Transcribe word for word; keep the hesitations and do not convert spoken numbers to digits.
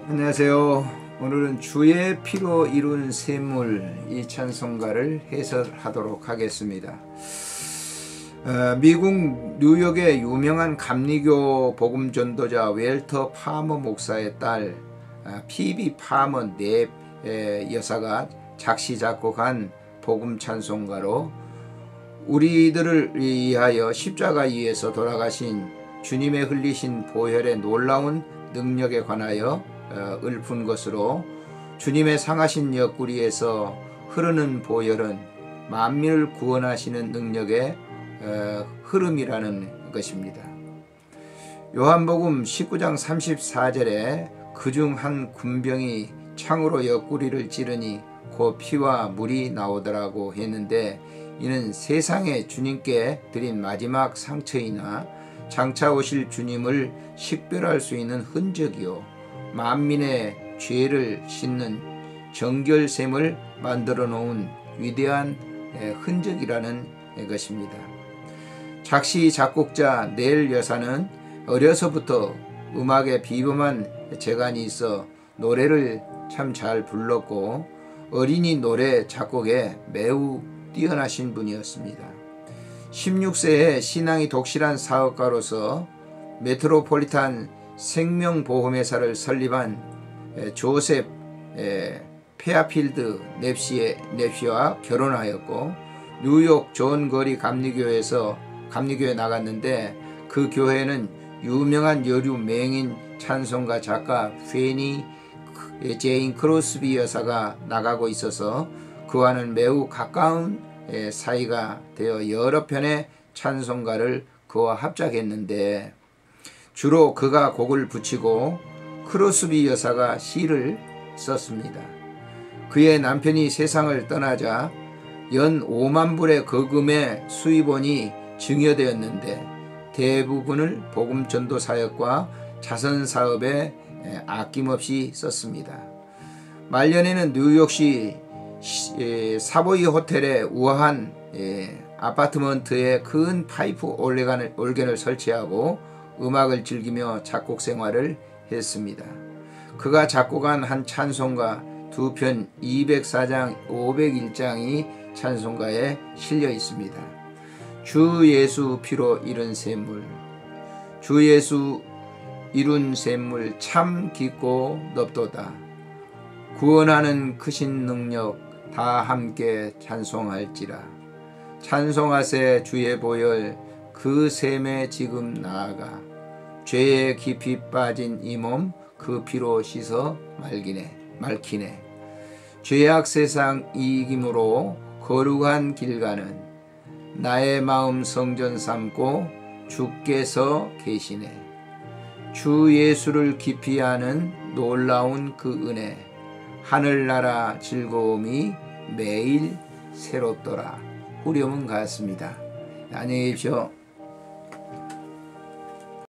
안녕하세요. 오늘은 주의 피로 이룬 샘물 이 찬송가를 해설하도록 하겠습니다. 어, 미국 뉴욕의 유명한 감리교 복음 전도자 웰터 파머 목사의 딸 어, 피비 파머 넵 여사가 작시 작곡한 복음 찬송가로 우리들을 위하여 십자가 위에서 돌아가신 주님의 흘리신 보혈의 놀라운 능력에 관하여 어, 읊은 것으로, 주님의 상하신 옆구리에서 흐르는 보혈은 만민을 구원하시는 능력의 어, 흐름이라는 것입니다. 요한복음 십구 장 삼십사 절에 그중 한 군병이 창으로 옆구리를 찌르니 곧 피와 물이 나오더라고 했는데, 이는 세상에 주님께 드린 마지막 상처이나 장차 오실 주님을 식별할 수 있는 흔적이요 만민의 죄를 씻는 정결샘을 만들어 놓은 위대한 흔적이라는 것입니다. 작시 작곡자 넬 여사는 어려서부터 음악에 비범한 재간이 있어 노래를 참 잘 불렀고 어린이 노래 작곡에 매우 뛰어나신 분이었습니다. 십육 세에 신앙이 독실한 사업가로서 메트로폴리탄 생명보험회사를 설립한 조셉 페어필드 넵시와 결혼하였고, 뉴욕 존 거리 감리교회에서 감리교회에 나갔는데, 그 교회는 유명한 여류 맹인 찬송가 작가 페니 제인 크로스비 여사가 나가고 있어서 그와는 매우 가까운 사이가 되어 여러 편의 찬송가를 그와 합작했는데, 주로 그가 곡을 붙이고 크로스비 여사가 시를 썼습니다. 그의 남편이 세상을 떠나자 연 오만 불의 거금의 수입원이 증여되었는데, 대부분을 복음 전도 사역과 자선 사업에 아낌없이 썼습니다. 말년에는 뉴욕시 사보이 호텔의 우아한 아파트먼트에 큰 파이프 올레간을, 올겐을 설치하고 음악을 즐기며 작곡 생활을 했습니다. 그가 작곡한 한 찬송가 두 편 이백사 장 오백일 장이 찬송가에 실려 있습니다. 주 예수 피로 이룬 샘물, 주 예수 이룬 샘물 참 깊고 넓도다. 구원하는 크신 능력 다 함께 찬송할지라. 찬송하세 주의 보혈 그 샘에 지금 나아가. 죄에 깊이 빠진 이 몸 그 피로 씻어 말기네, 말키네. 죄악 세상 이김으로 거룩한 길 가는 나의 마음 성전 삼고 주께서 계시네. 주 예수를 깊이 아는 놀라운 그 은혜, 하늘나라 즐거움이 매일 새롭더라. 후렴은 같습니다. 안녕히 계십시오.